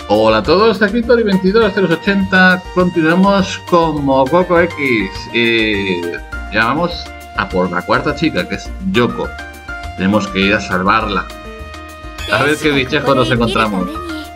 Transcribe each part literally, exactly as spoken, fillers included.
Hola a todos, aquí Tori veintidós cero ochenta. Continuamos con Mococo X. Y llamamos a por la cuarta chica, que es Yoko. Tenemos que ir a salvarla. A ver qué bichejos nos encontramos.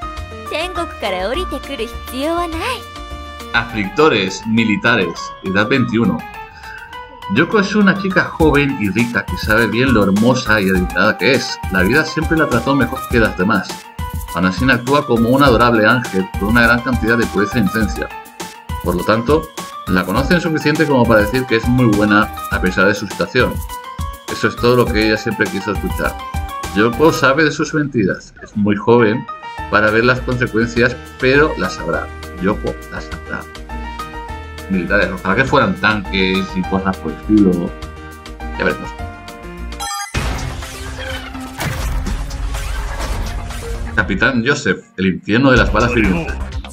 Aflictores militares, edad veintiuno. Yoko es una chica joven y rica que sabe bien lo hermosa y adinerada que es. La vida siempre la trató mejor que las demás. Aún así actúa como un adorable ángel con una gran cantidad de pureza e inocencia. Por lo tanto, la conocen suficiente como para decir que es muy buena a pesar de su situación. Eso es todo lo que ella siempre quiso escuchar. Yoko sabe de sus mentiras, es muy joven para ver las consecuencias, pero las sabrá. Yoko las sabrá. Militares, ojalá que fueran tanques y cosas por el estilo. Ya veremos. Capitán Joseph, el infierno de las balas hirientes.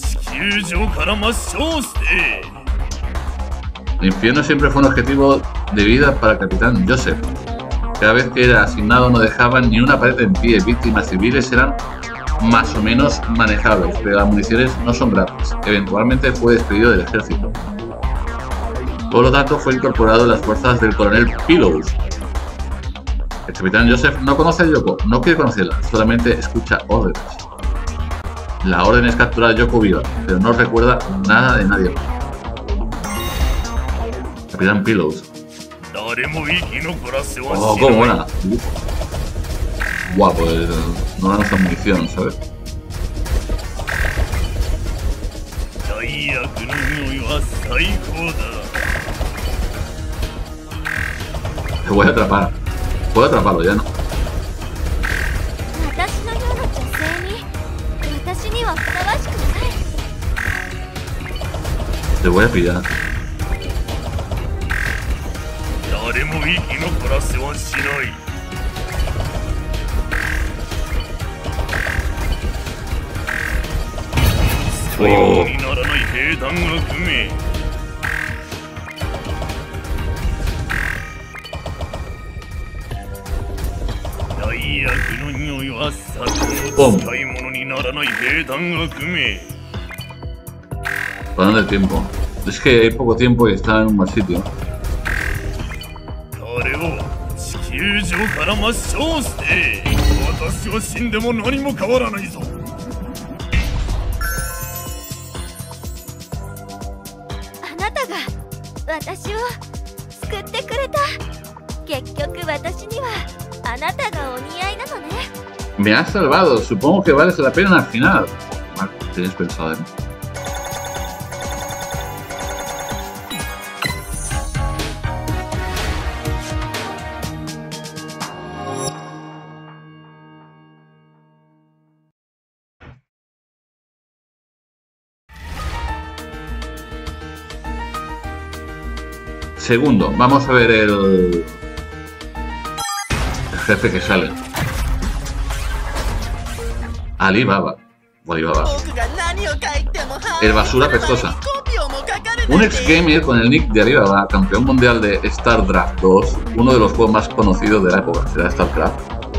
El infierno siempre fue un objetivo de vida para el Capitán Joseph. Cada vez que era asignado no dejaban ni una pared en pie. Víctimas civiles eran más o menos manejables, pero las municiones no son gratis. Eventualmente fue despedido del ejército. Por lo tanto, fue incorporado en las fuerzas del coronel Pillows. El Capitán Joseph no conoce a Yoko, no quiere conocerla, solamente escucha órdenes. La orden es capturar a Yoko viva, pero no recuerda nada de nadie más. Capitán Pillows. Oh, cómo buena. Guapo, pues, no dan esa munición, ¿sabes? Te voy a atrapar. Puedo atraparlo ya, ¿no? Te voy a pillar. Oh. ¡Pum! Parando el tiempo. Es que hay poco tiempo y está en un mal sitio. Me has salvado, supongo que vale la pena al final. Vale, tienes pensado, ¿eh? Segundo, vamos a ver el, el jefe que sale. Alibaba. O Alibaba. El basura pestosa. Un ex gamer con el nick de Alibaba, campeón mundial de StarCraft dos, uno de los juegos más conocidos de la época. ¿Será StarCraft?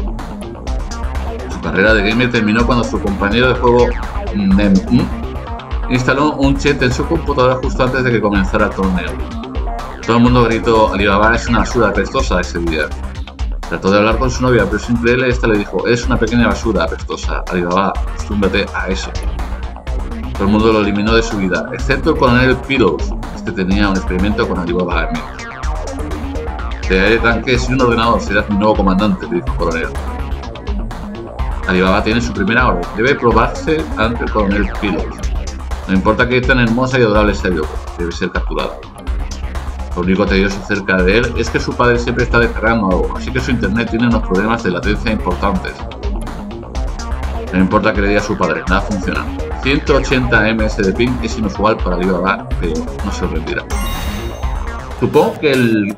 Su carrera de gamer terminó cuando su compañero de juego Nem instaló un cheat en su computadora justo antes de que comenzara el torneo. Todo el mundo gritó: Alibaba es una basura apestosa ese día. Trató de hablar con su novia, pero sin creerle, esta le dijo: es una pequeña basura apestosa, Alibaba, acostúmbrate a eso. Todo el mundo lo eliminó de su vida, excepto el coronel Pillows. Este tenía un experimento con Alibaba en mente. Te daré tanques y un ordenador, serás mi nuevo comandante, le dijo el coronel. Alibaba tiene su primera orden, debe probarse ante el coronel Pillows. No importa que tan hermosa y adorable sea Yoko, debe ser capturado. Lo único tedioso cerca de él es que su padre siempre está descargando algo, así que su internet tiene unos problemas de latencia importantes. No importa que le diga a su padre, nada funciona. ciento ochenta megabytes de ping es inusual para Alibaba, pero no se rendirá. Supongo que el...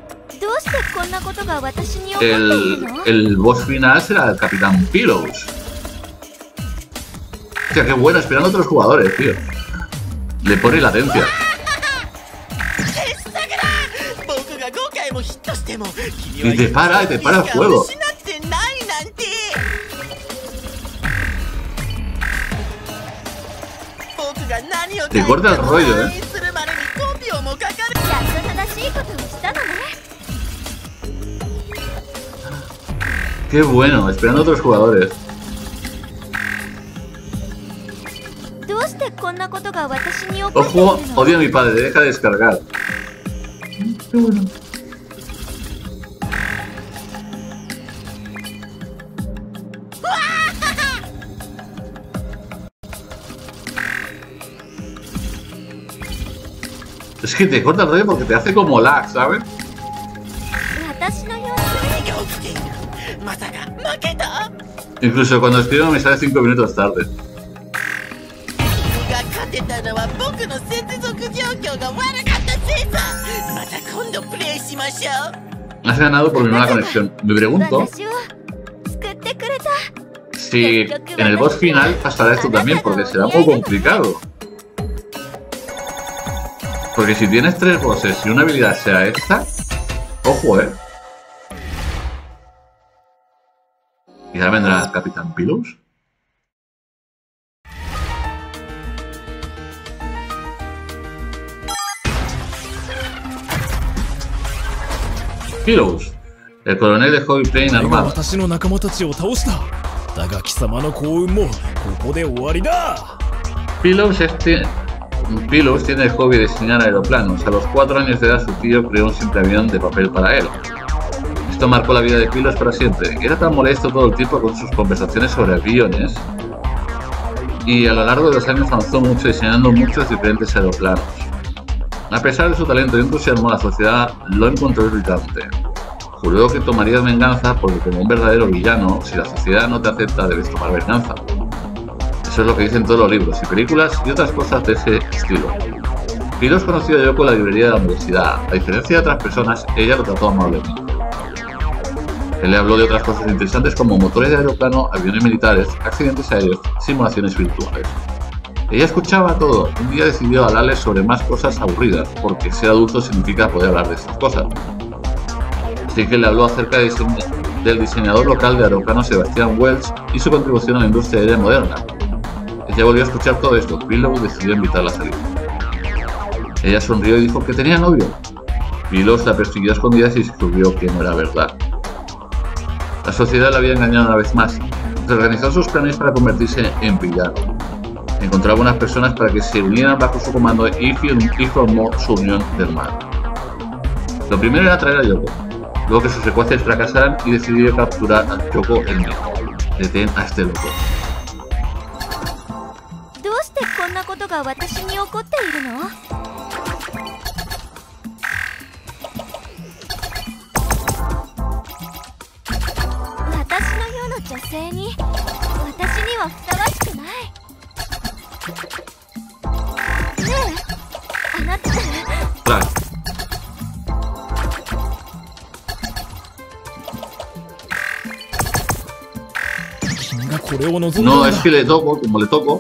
El, el boss final será el Capitán Pillows. Hostia, qué bueno, esperando a otros jugadores, tío. Le pone latencia. Y te para, y te para el juego. Te corta el rollo, ¿eh? Qué bueno, esperando a otros jugadores. Ojo, odio a mi padre, deja de descargar. Qué bueno. Es que te corta el rollo porque te hace como lag, ¿sabes? Incluso cuando escribo me sale cinco minutos tarde. Has ganado por mi mala conexión. Me pregunto si en el boss final pasará esto también, porque será un poco complicado. Porque si tienes tres bosses y una habilidad sea esta, ojo, eh. ¿Y ahora vendrá Capitán Pillows? Pillows, el coronel de Hobby Plane armado. Pillows, este, Pillows tiene el hobby de diseñar aeroplanos. A los cuatro años de edad su tío creó un simple avión de papel para él. Esto marcó la vida de Pillows para siempre. Era tan molesto todo el tiempo con sus conversaciones sobre aviones y a lo largo de los años avanzó mucho diseñando muchos diferentes aeroplanos. A pesar de su talento y entusiasmo, la sociedad lo encontró irritante. Juró que tomaría venganza porque como un verdadero villano, si la sociedad no te acepta debes tomar venganza. Eso es lo que dicen todos los libros y películas y otras cosas de ese estilo. Pillows conoció a Yoko en la librería de la universidad. A diferencia de otras personas, ella lo trató amablemente. Él le habló de otras cosas interesantes como motores de aeroplano, aviones militares, accidentes aéreos, simulaciones virtuales. Ella escuchaba todo. Un día decidió hablarles sobre más cosas aburridas, porque ser adulto significa poder hablar de estas cosas. Así que le habló acerca de dise del diseñador local de aeroplanos Sebastian Welch y su contribución a la industria aérea moderna. Ella volvió a escuchar todo esto. Pillows decidió invitarla a salir. Ella sonrió y dijo que tenía novio. Pillows la persiguió a escondidas y descubrió que no era verdad. La sociedad la había engañado una vez más. Reorganizó sus planes para convertirse en villano. Encontró a algunas personas para que se unieran bajo su comando y formó su unión del mal. Lo primero era traer a Yoko, luego que sus secuaces fracasaran y decidió capturar a Yoko el mismo. Detén a este loco. Claro. No, es que le toco, como le toco.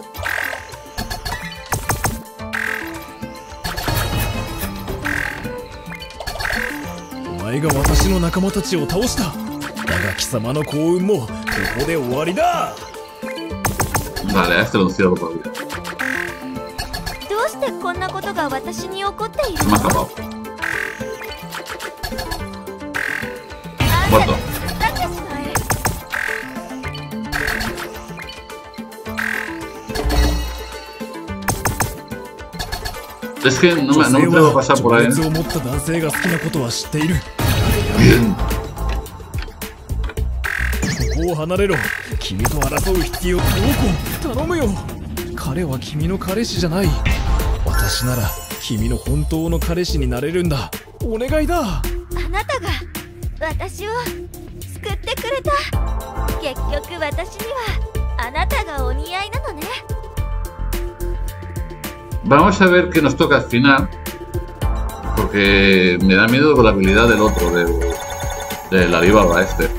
Vale, a este lo encierro por vida. Me ha escapado. Muerto. Es que no me, no me atrevo a pasar por ahí, ¿eh? Bien. Vamos a ver qué nos toca al final, porque me da miedo con la habilidad del otro, de, de la Alibaba este.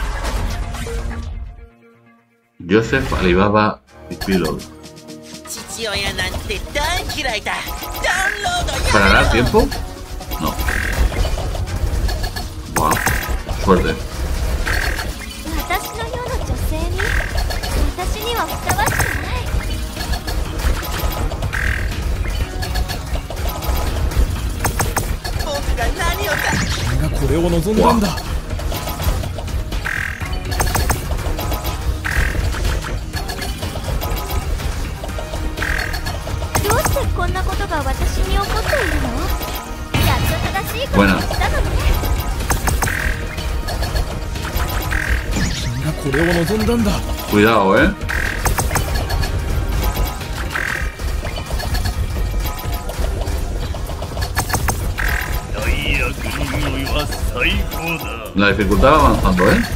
Joseph, Alibaba y Pillows. ¿Parará el tiempo? No. Wow, suerte. Wow. Buena. Cuidado, eh. La dificultad va avanzando, eh.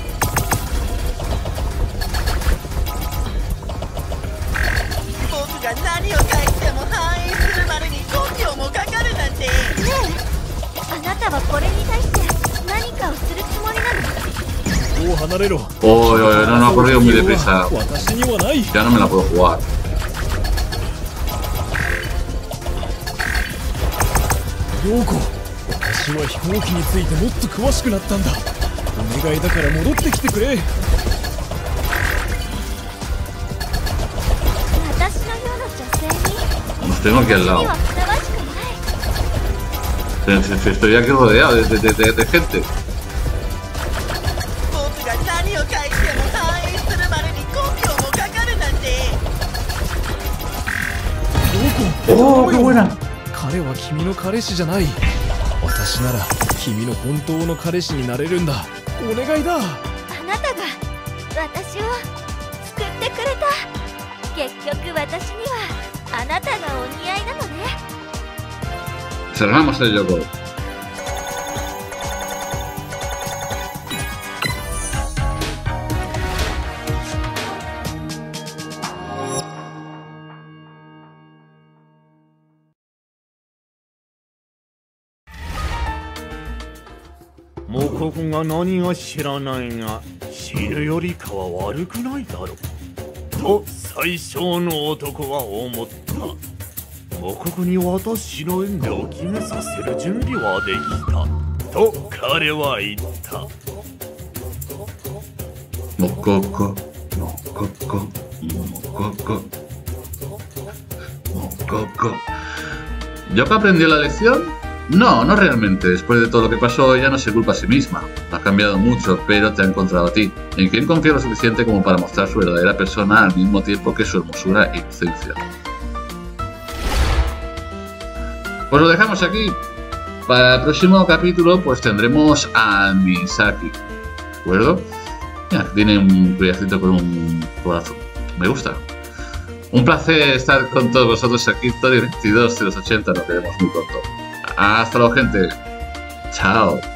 Oh, oh, oh, no, no ha corrido muy deprisa. Ya no me la puedo jugar. Los tengo aquí al lado. Estoy aquí rodeado de, de, de, de gente. ¡Oh, qué buena! Cerramos el juego. Mococo, mococo, mococo, mococo. ¿Yo que aprendí la lección? No, no realmente. Después de todo lo que pasó, ella no se culpa a sí misma. Ha cambiado mucho, pero te ha encontrado a ti, en quien confía lo suficiente como para mostrar su verdadera persona al mismo tiempo que su hermosura e inocencia. Pues lo dejamos aquí. Para el próximo capítulo, pues tendremos a Misaki. ¿De acuerdo? Ya, tiene un collarcito con un corazón. Me gusta. Un placer estar con todos vosotros aquí. Tori veintidós de los ochenta. Nos veremos muy pronto. Hasta luego, gente. Chao.